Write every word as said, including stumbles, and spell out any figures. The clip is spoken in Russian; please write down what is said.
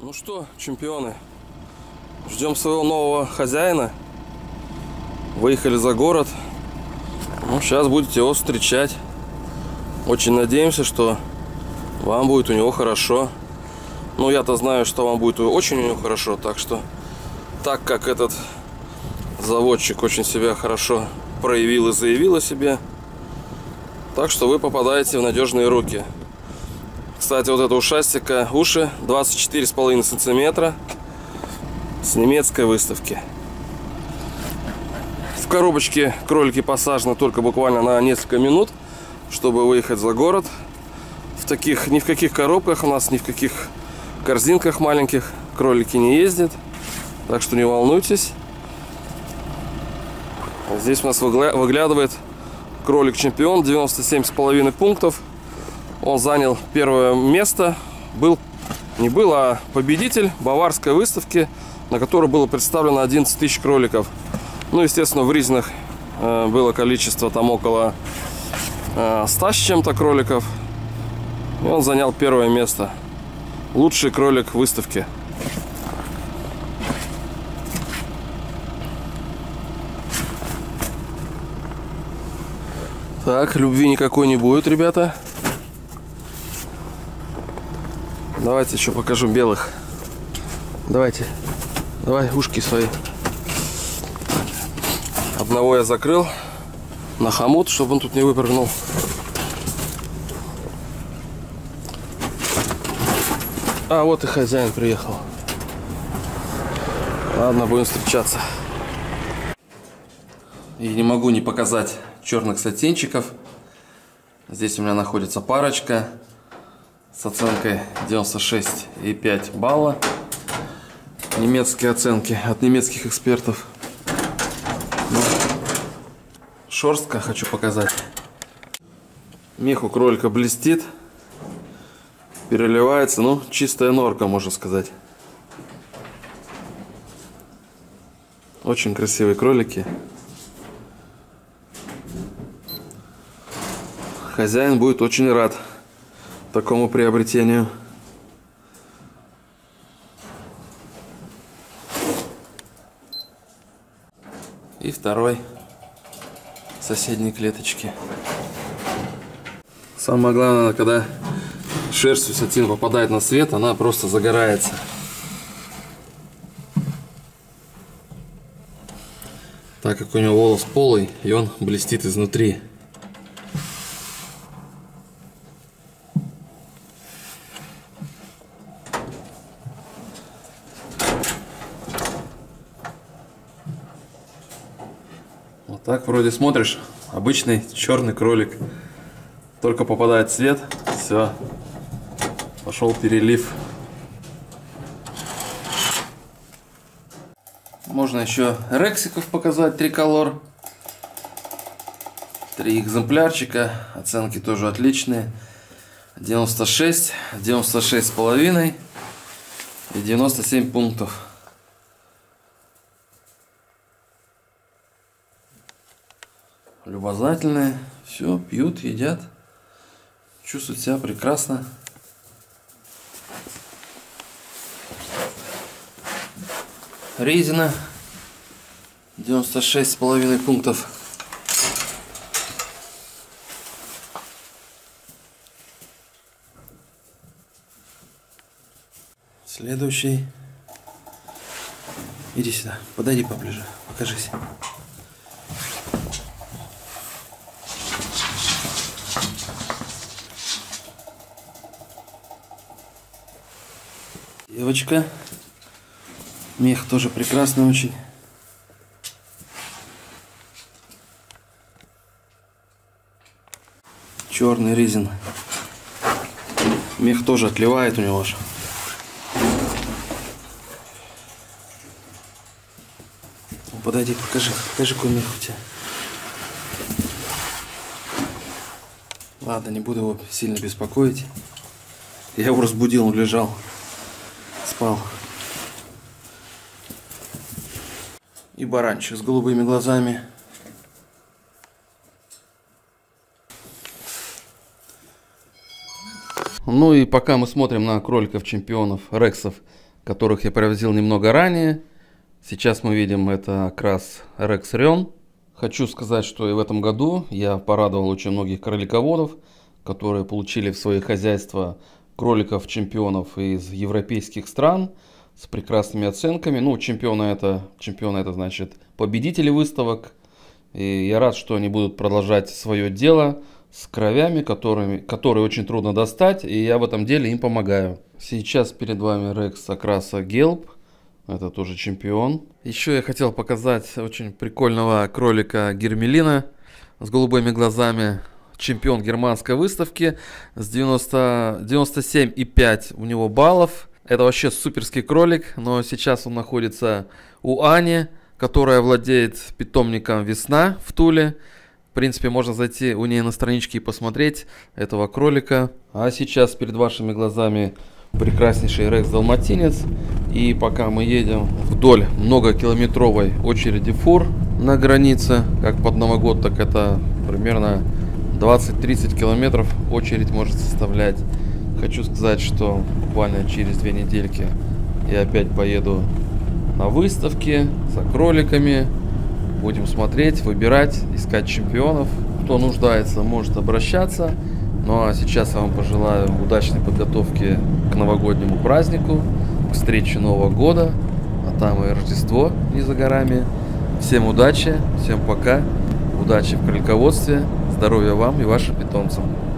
Ну что, чемпионы, ждем своего нового хозяина. Выехали за город. Ну, сейчас будете его встречать. Очень надеемся, что вам будет у него хорошо. Ну, я-то знаю, что вам будет очень у него хорошо. Так что, так как этот заводчик очень себя хорошо проявил и заявил о себе, так что вы попадаете в надежные руки. Кстати, вот это ушастика, уши двадцать четыре с половиной сантиметра с немецкой выставки. В коробочке кролики посажены только буквально на несколько минут, чтобы выехать за город. В таких, ни в каких коробках у нас, ни в каких корзинках маленьких кролики не ездят. Так что не волнуйтесь. Здесь у нас выглядывает кролик-чемпион, девяносто семь с половиной пунктов. Он занял первое место. Был, не был, а победитель баварской выставки, на которой было представлено одиннадцать тысяч кроликов. Ну, естественно, в Ризинах э, было количество там около э, ста с чем-то кроликов. И он занял первое место. Лучший кролик выставки. Так, любви никакой не будет, ребята. Давайте еще покажу белых. Давайте. Давай ушки свои. Одного я закрыл на хомут, чтобы он тут не выпрыгнул. А вот и хозяин приехал. Ладно, будем встречаться. И не могу не показать черных сатинчиков. Здесь у меня находится парочка с оценкой девяносто шесть и пять балла. Немецкие оценки от немецких экспертов. Ну, шерстка хочу показать. Мех у кролика блестит, переливается, ну, чистая норка, можно сказать. Очень красивые кролики. Хозяин будет очень рад такому приобретению. И второй в соседней клеточке. Самое главное, когда шерсть у сатин попадает на свет, она просто загорается. Так как у него волос полый, и он блестит изнутри. Вот так вроде смотришь, обычный черный кролик. Только попадает свет, все, пошел перелив. Можно еще рексиков показать, триколор. Три экземплярчика, оценки тоже отличные. девяносто шесть, девяносто шесть с половиной и девяносто семь пунктов. Любознательные, все, пьют, едят, чувствуют себя прекрасно. Резина девяносто шесть с половиной пунктов. Следующий. Иди сюда, подойди поближе, покажись. Девочка. Мех тоже прекрасный очень. Черный Ризин. Мех тоже отливает у него аж. Подойди, покажи, покажи, какой мех у тебя. Ладно, не буду его сильно беспокоить. Я его разбудил, он лежал, спал. И баранчик с голубыми глазами. Ну и пока мы смотрим на кроликов-чемпионов, рексов которых я привозил немного ранее. Сейчас мы видим, это окрас Rex Run. Хочу сказать, что и в этом году я порадовал очень многих кролиководов, которые получили в свои хозяйства кроликов-чемпионов из европейских стран с прекрасными оценками. Ну, чемпионы это, чемпионы это значит победители выставок. И я рад, что они будут продолжать свое дело с кровями, которыми, которые очень трудно достать, и я в этом деле им помогаю. Сейчас перед вами Рекс окраса Гелп, это тоже чемпион. Еще я хотел показать очень прикольного кролика Гермелина с голубыми глазами, чемпион германской выставки, с девяносто семь и пять у него баллов. Это вообще суперский кролик, но сейчас он находится у Ани, которая владеет питомником «Весна» в Туле. В принципе, можно зайти у нее на страничке и посмотреть этого кролика. А сейчас перед вашими глазами прекраснейший рекс-далматинец. И пока мы едем вдоль многокилометровой очереди фур на границе, как под Новый год, так это примерно двадцать-тридцать километров очередь может составлять. Хочу сказать, что буквально через две недельки я опять поеду на выставке за кроликами. Будем смотреть, выбирать, искать чемпионов. Кто нуждается, может обращаться. Ну а сейчас я вам пожелаю удачной подготовки к новогоднему празднику, к встрече Нового года, а там и Рождество не за горами. Всем удачи, всем пока, удачи в кролиководстве, здоровья вам и вашим питомцам.